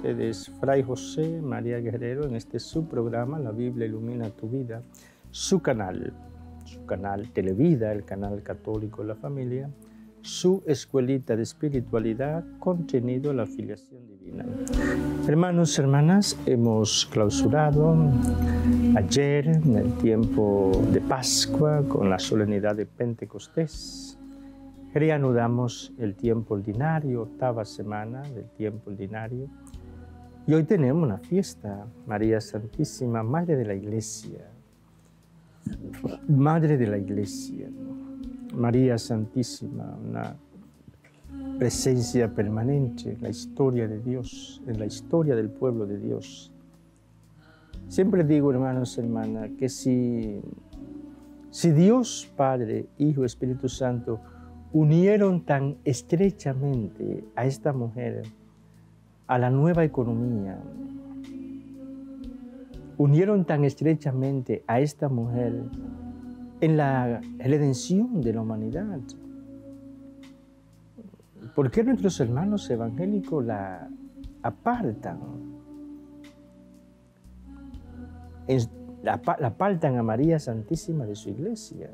ustedes Fray José María Guerrero en este su programa, La Biblia Ilumina Tu Vida, su canal Televida, el canal católico de la familia, su escuelita de espiritualidad, contenido la filiación divina. Hermanos, hermanas, hemos clausurado ayer en el tiempo de Pascua con la solemnidad de Pentecostés. Reanudamos el tiempo ordinario, octava semana del tiempo ordinario. Y hoy tenemos una fiesta, María Santísima, Madre de la Iglesia. Madre de la Iglesia, María Santísima, una presencia permanente en la historia de Dios, en la historia del pueblo de Dios. Siempre digo, hermanos, hermanas, que si Dios, Padre, Hijo, Espíritu Santo, unieron tan estrechamente a esta mujer, a la nueva economía, unieron tan estrechamente a esta mujer en la redención de la humanidad. ¿Por qué nuestros hermanos evangélicos la apartan? La apartan a María Santísima de su iglesia.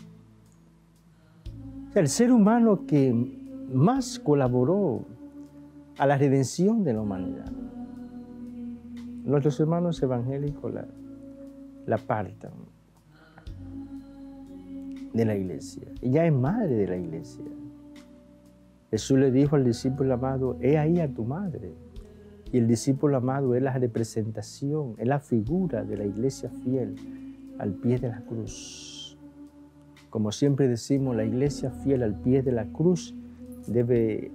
El ser humano que más colaboró a la redención de la humanidad. Nuestros hermanos evangélicos la apartan de la iglesia. Ella es madre de la iglesia. Jesús le dijo al discípulo amado, he ahí a tu madre. Y el discípulo amado es la representación, es la figura de la iglesia fiel al pie de la cruz. Como siempre decimos, la iglesia fiel al pie de la cruz debe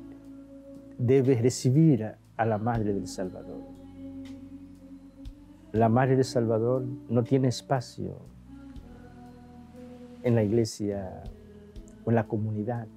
recibir a la Madre del Salvador. La Madre del Salvador no tiene espacio en la iglesia o en la comunidad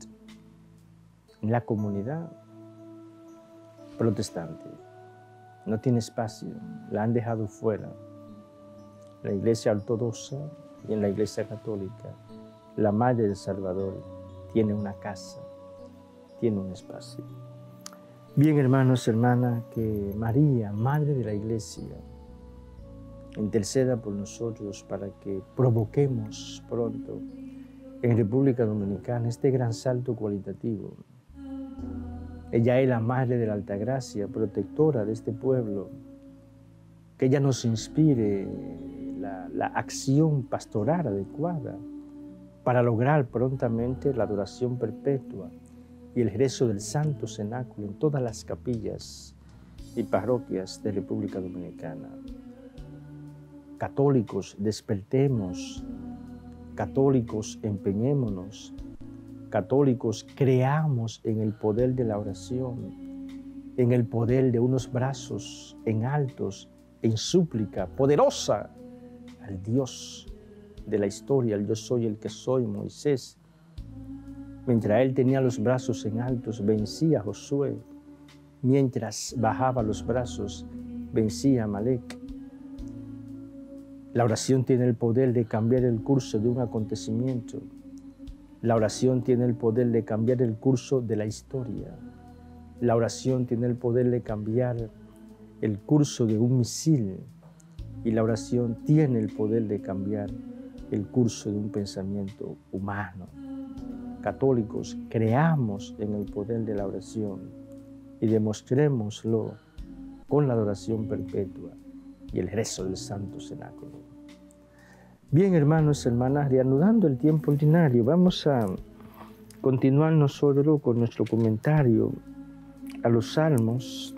protestante. No tiene espacio, la han dejado fuera. La iglesia ortodoxa y en la iglesia católica, la Madre del Salvador tiene una casa, tiene un espacio. Bien, hermanos, hermanas, que María, Madre de la Iglesia, interceda por nosotros para que provoquemos pronto en República Dominicana este gran salto cualitativo. Ella es la Madre de la Altagracia, protectora de este pueblo, que ella nos inspire la acción pastoral adecuada para lograr prontamente la adoración perpetua y el rezo del Santo Cenáculo en todas las capillas y parroquias de República Dominicana. Católicos, despertemos. Católicos, empeñémonos. Católicos, creamos en el poder de la oración, en el poder de unos brazos en altos, en súplica poderosa al Dios de la historia, el yo soy el que soy, Moisés. Mientras él tenía los brazos en altos, vencía a Josué. Mientras bajaba los brazos, vencía a Amalek. La oración tiene el poder de cambiar el curso de un acontecimiento. La oración tiene el poder de cambiar el curso de la historia. La oración tiene el poder de cambiar el curso de un misil. Y la oración tiene el poder de cambiar el curso de un pensamiento humano. Católicos, creamos en el poder de la oración y demostrémoslo con la adoración perpetua y el rezo del Santo Cenáculo. Bien, hermanos, hermanas, reanudando el tiempo ordinario, vamos a continuar nosotros con nuestro comentario a los Salmos.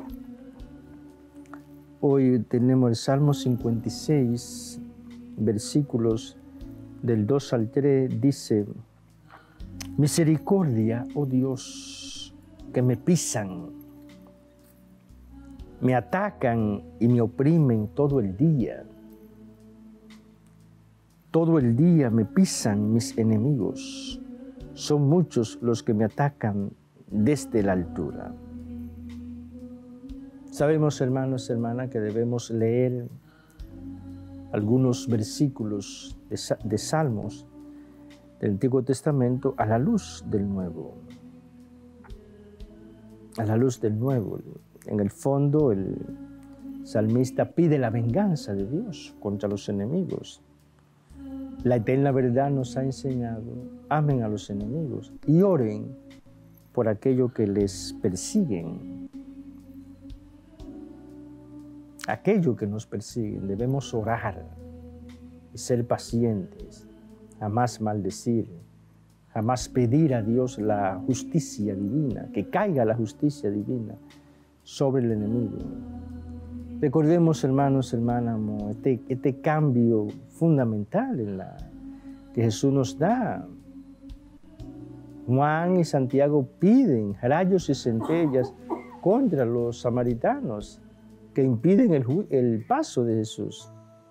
Hoy tenemos el Salmo 56, versículos del 2 al 3, dice: misericordia, oh Dios, que me pisan, me atacan y me oprimen todo el día. Todo el día me pisan mis enemigos. Son muchos los que me atacan desde la altura. Sabemos, hermanos, hermanas, que debemos leer algunos versículos de Salmos del Antiguo Testamento a la luz del Nuevo. A la luz del Nuevo. En el fondo, el salmista pide la venganza de Dios contra los enemigos. La eterna verdad nos ha enseñado: amen a los enemigos y oren por aquello que les persiguen. Aquello que nos persiguen, debemos orar y ser pacientes, jamás maldecir, jamás pedir a Dios la justicia divina, que caiga la justicia divina sobre el enemigo. Recordemos, hermanos, hermanas, este cambio fundamental que Jesús nos da. Juan y Santiago piden rayos y centellas contra los samaritanos que impiden el paso de Jesús.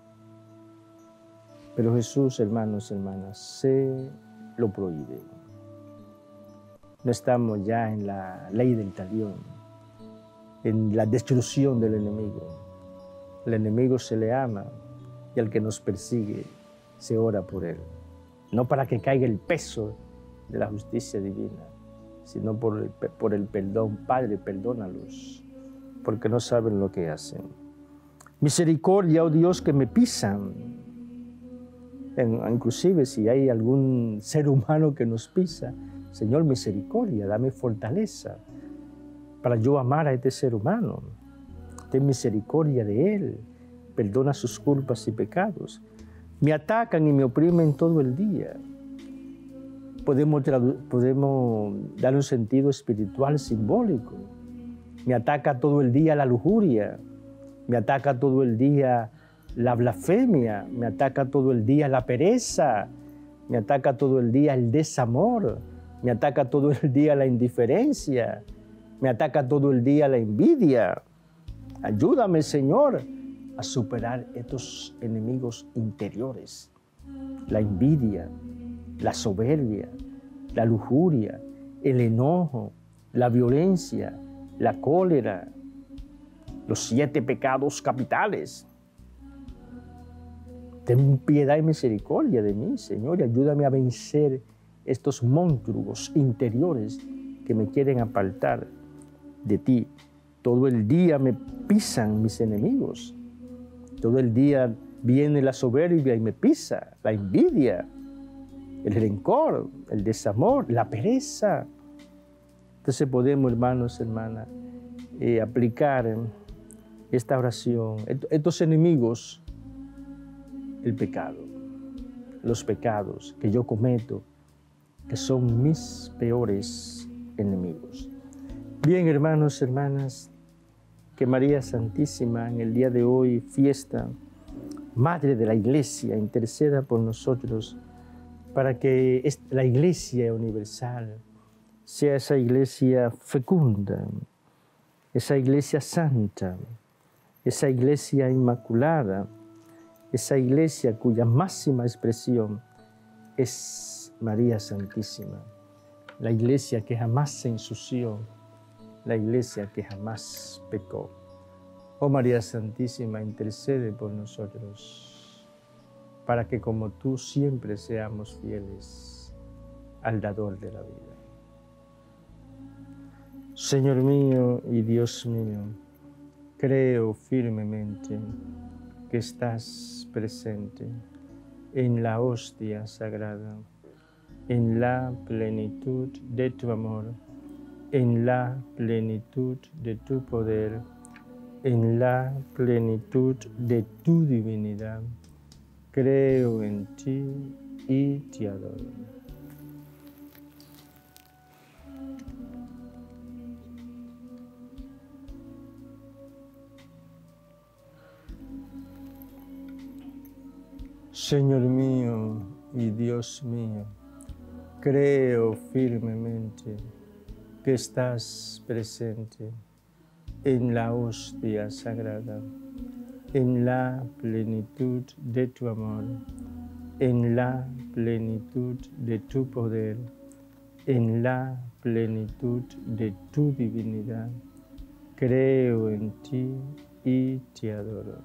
Pero Jesús, hermanos, hermanas, se lo prohíbe. No estamos ya en la ley del talión, en la destrucción del enemigo. El enemigo se le ama y al que nos persigue se ora por él. No para que caiga el peso de la justicia divina, sino por el perdón. Padre, perdónalos, porque no saben lo que hacen. Misericordia, oh Dios, que me pisan. Inclusive si hay algún ser humano que nos pisa, Señor, misericordia, dame fortaleza para yo amar a este ser humano. Ten misericordia de él, perdona sus culpas y pecados. Me atacan y me oprimen todo el día. Podemos dar un sentido espiritual simbólico. Me ataca todo el día la lujuria, me ataca todo el día la blasfemia, me ataca todo el día la pereza, me ataca todo el día el desamor, me ataca todo el día la indiferencia, me ataca todo el día la envidia. Ayúdame, Señor, a superar estos enemigos interiores, la envidia, la soberbia, la lujuria, el enojo, la violencia, la cólera, los 7 pecados capitales. Ten piedad y misericordia de mí, Señor, y ayúdame a vencer estos monstruos interiores que me quieren apartar de ti. Todo el día me pisan mis enemigos. Todo el día viene la soberbia y me pisa, la envidia, el rencor, el desamor, la pereza. Entonces podemos, hermanos, hermanas, aplicar esta oración. Estos enemigos, el pecado, los pecados que yo cometo, que son mis peores enemigos. Bien, hermanos, hermanas, que María Santísima en el día de hoy, fiesta, Madre de la Iglesia, interceda por nosotros para que la Iglesia universal sea esa Iglesia fecunda, esa Iglesia santa, esa Iglesia inmaculada, esa Iglesia cuya máxima expresión es María Santísima, la Iglesia que jamás se ensució, la Iglesia que jamás pecó. Oh María Santísima, intercede por nosotros, para que como tú siempre seamos fieles al dador de la vida. Señor mío y Dios mío, creo firmemente que estás presente en la hostia sagrada, en la plenitud de tu amor, en la plenitud de tu poder, en la plenitud de tu divinidad. Creo en ti y te adoro. Señor mío y Dios mío, creo firmemente que estás presente en la hostia sagrada, en la plenitud de tu amor, en la plenitud de tu poder, en la plenitud de tu divinidad. Creo en ti y te adoro.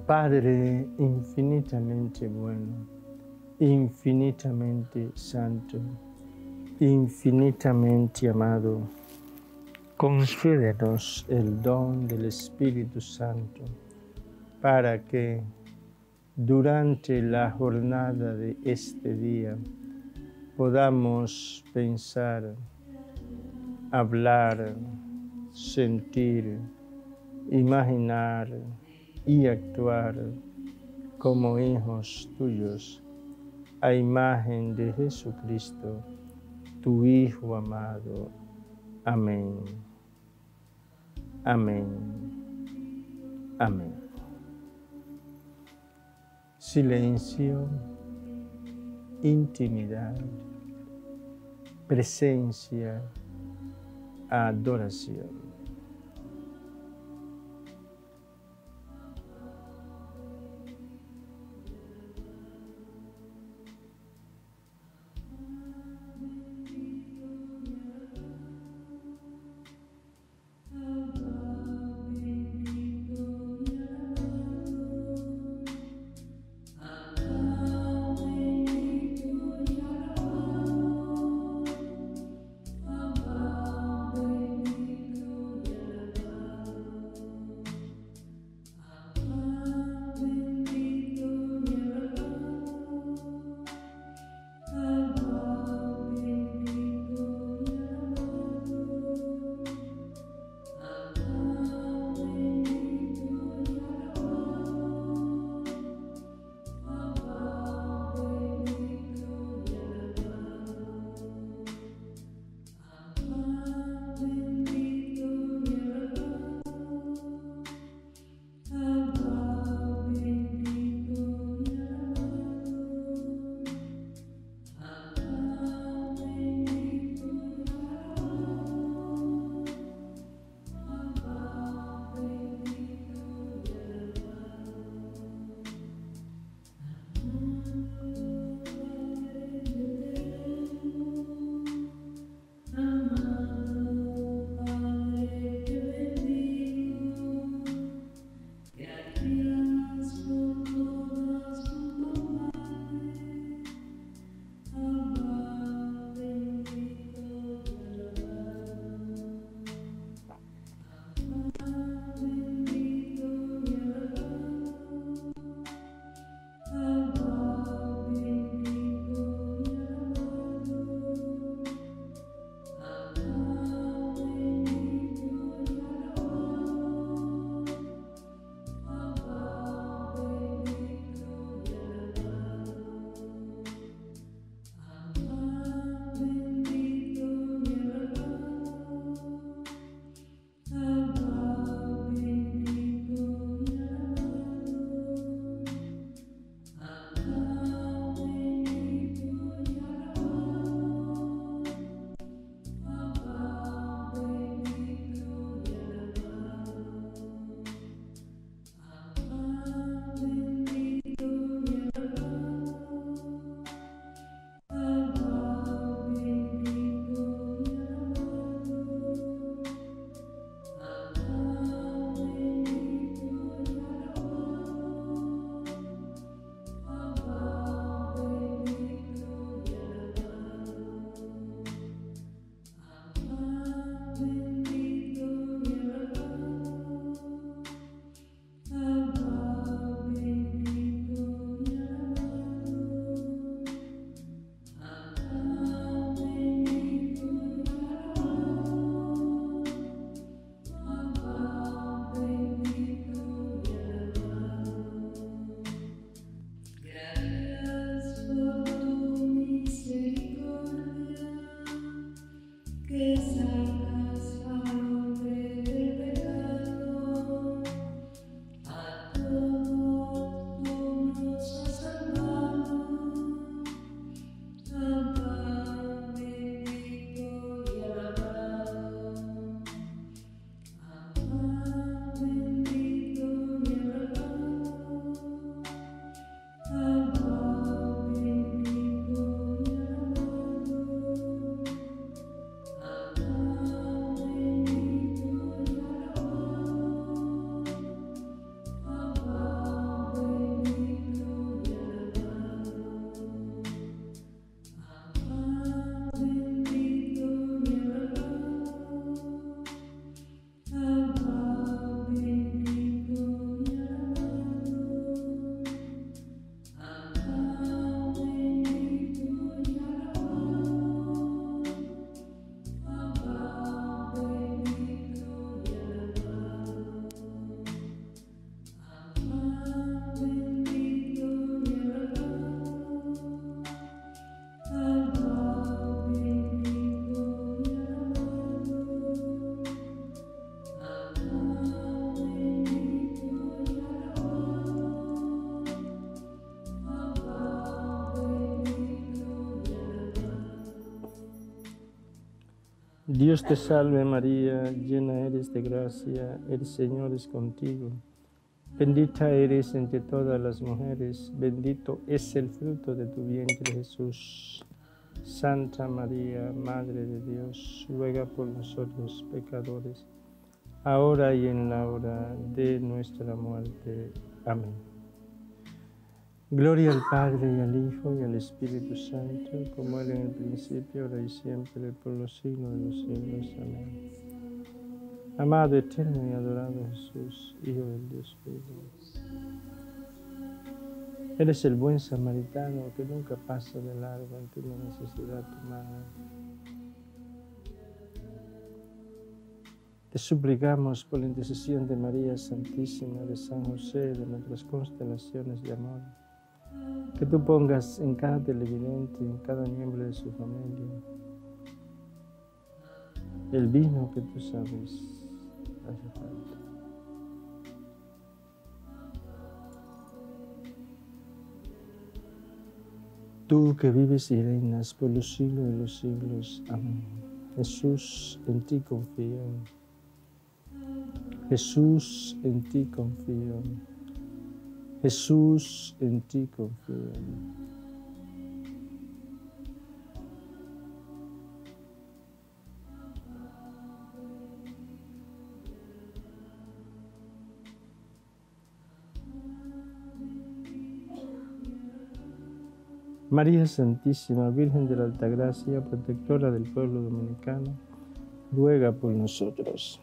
Padre infinitamente bueno, infinitamente santo, infinitamente amado, concédenos el don del Espíritu Santo para que durante la jornada de este día podamos pensar, hablar, sentir, imaginar y actuar como hijos tuyos, a imagen de Jesucristo, tu Hijo amado. Amén. Amén. Amén. Silencio, intimidad, presencia, adoración. Dios te salve María, llena eres de gracia, el Señor es contigo. Bendita eres entre todas las mujeres, bendito es el fruto de tu vientre Jesús. Santa María, Madre de Dios, ruega por nosotros pecadores, ahora y en la hora de nuestra muerte. Amén. Gloria al Padre, y al Hijo, y al Espíritu Santo, como era en el principio, ahora y siempre, por los siglos de los siglos. Amén. Amado, eterno y adorado Jesús, Hijo del Dios vivo, eres el buen samaritano que nunca pasa de largo ante una necesidad humana. Te suplicamos por la intercesión de María Santísima, de San José, de nuestras constelaciones de amor, que tú pongas en cada televidente, en cada miembro de su familia, el vino que tú sabes hace falta. Tú que vives y reinas por los siglos de los siglos. Amén. Jesús, en ti confío. Jesús, en ti confío. Jesús, en ti confío. María Santísima, Virgen de la Altagracia, protectora del pueblo dominicano, ruega por nosotros.